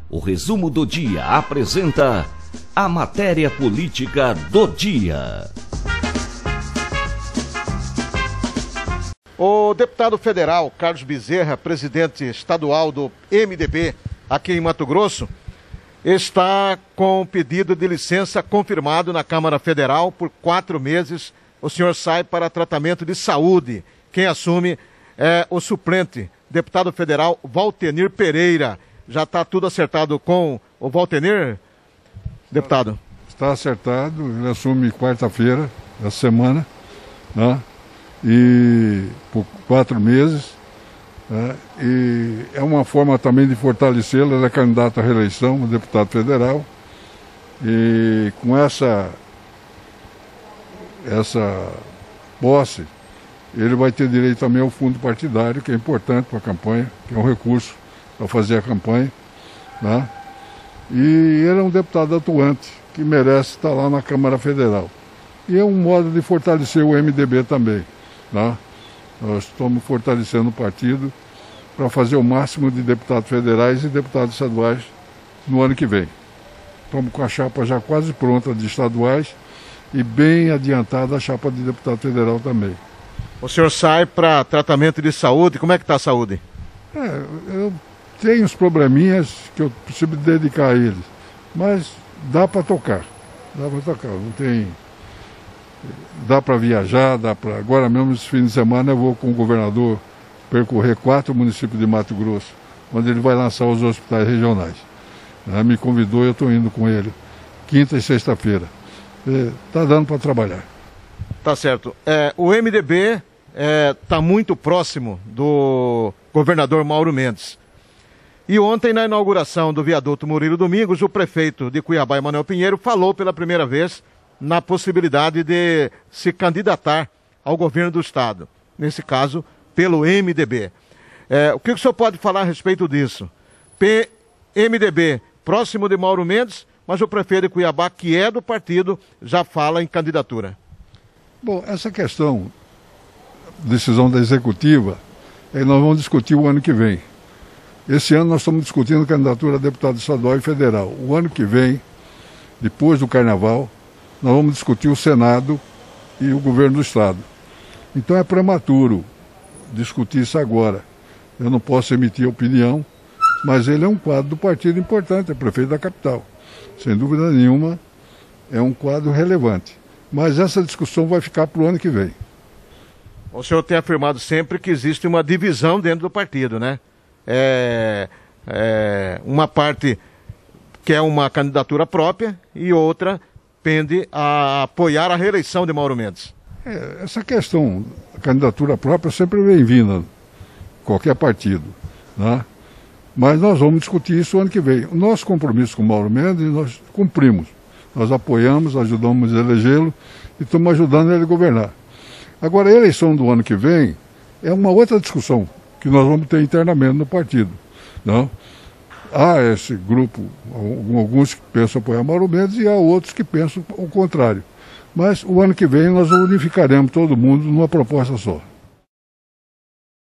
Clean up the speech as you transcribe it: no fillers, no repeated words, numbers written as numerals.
O Resumo do Dia apresenta a matéria política do dia. O deputado federal Carlos Bezerra, presidente estadual do MDB aqui em Mato Grosso, está com pedido de licença confirmado na Câmara Federal por 4 meses. O senhor sai para tratamento de saúde. Quem assume é o suplente, deputado federal Valtenir Pereira. Já está tudo acertado com o Valtenir, deputado? Está acertado, ele assume quarta-feira da semana, né? E por 4 meses, né? E é uma forma também de fortalecê-lo. Ele é candidato à reeleição, deputado federal, e com essa posse, ele vai ter direito também ao fundo partidário, que é importante para a campanha, que é um recurso para fazer a campanha, né? E ele é um deputado atuante, que merece estar lá na Câmara Federal. E é um modo de fortalecer o MDB também, né? Nós estamos fortalecendo o partido para fazer o máximo de deputados federais e deputados estaduais no ano que vem. Estamos com a chapa já quase pronta de estaduais e bem adiantada a chapa de deputado federal também. O senhor sai para tratamento de saúde. Como é que está a saúde? Eu tenho uns probleminhas que eu preciso me dedicar a eles, mas dá para tocar. Não tem... Dá para viajar, Agora mesmo, esse fim de semana, eu vou com o governador percorrer 4 municípios de Mato Grosso, onde ele vai lançar os hospitais regionais. Me convidou e eu estou indo com ele, quinta e sexta-feira. Está dando para trabalhar. Tá certo. O MDB está muito próximo do governador Mauro Mendes. E ontem, na inauguração do viaduto Murilo Domingos, o prefeito de Cuiabá, Emanuel Pinheiro, falou pela primeira vez na possibilidade de se candidatar ao governo do estado. Nesse caso, pelo MDB. O que o senhor pode falar a respeito disso? MDB próximo de Mauro Mendes, mas o prefeito de Cuiabá, que é do partido, já fala em candidatura. Bom, essa questão, decisão da executiva, nós vamos discutir o ano que vem. Esse ano nós estamos discutindo candidatura a deputado estadual e federal. O ano que vem, depois do carnaval, nós vamos discutir o Senado e o governo do estado. Então é prematuro discutir isso agora. Eu não posso emitir opinião, mas ele é um quadro do partido importante, é prefeito da capital. Sem dúvida nenhuma, é um quadro relevante. Mas essa discussão vai ficar para o ano que vem. O senhor tem afirmado sempre que existe uma divisão dentro do partido, né? Uma parte quer uma candidatura própria e outra pende a apoiar a reeleição de Mauro Mendes. Essa questão da candidatura própria sempre é bem-vinda, qualquer partido, né? Mas nós vamos discutir isso o ano que vem. O nosso compromisso com o Mauro Mendes, nós cumprimos. Nós apoiamos, ajudamos a elegê-lo e estamos ajudando ele a governar. Agora, a eleição do ano que vem é uma outra discussão que nós vamos ter internamente no partido, não? Há esse grupo, alguns que pensam apoiar Mauro Mendes e há outros que pensam o contrário. Mas o ano que vem nós unificaremos todo mundo numa proposta só.